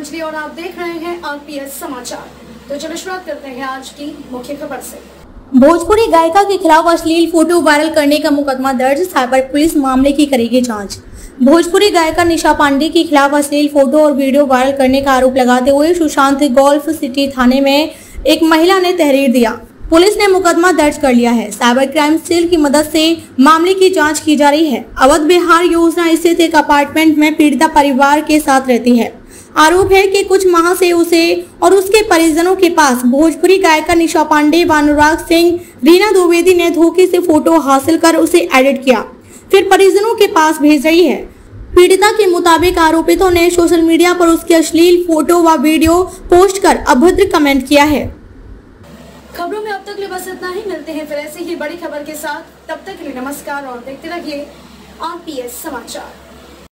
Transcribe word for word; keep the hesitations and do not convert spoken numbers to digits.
अंजलि और आप देख रहे हैं आरपीएस समाचार। तो चलो शुरुआत करते हैं आज की मुख्य खबर से। भोजपुरी गायिका के खिलाफ अश्लील फोटो वायरल करने का मुकदमा दर्ज, साइबर पुलिस मामले की करेगी जांच। भोजपुरी गायिका निशा पांडे के खिलाफ अश्लील फोटो और वीडियो वायरल करने का आरोप लगाते हुए सुशांत गोल्फ सिटी थाने में एक महिला ने तहरीर दिया। पुलिस ने मुकदमा दर्ज कर लिया है। साइबर क्राइम सेल की मदद से मामले की जांच की जा रही है। अवध बिहार योजना स्थित एक अपार्टमेंट में पीड़िता परिवार के साथ रहती है। आरोप है कि कुछ माह से उसे और उसके परिजनों के पास भोजपुरी गायिका निशा पांडे व अनुराग सिंह, रीना द्विवेदी ने धोखे से फोटो हासिल कर उसे एडिट किया, फिर परिजनों के पास भेज रही है। पीड़िता के मुताबिक आरोपितों ने सोशल मीडिया पर उसकी अश्लील फोटो व वीडियो पोस्ट कर अभद्र कमेंट किया है। खबरों में अब तक लिए बस इतना ही। मिलते हैं फिर ऐसी ही बड़ी खबर के साथ। तब तक के लिए नमस्कार और देखते रहिए आरपीएस समाचार।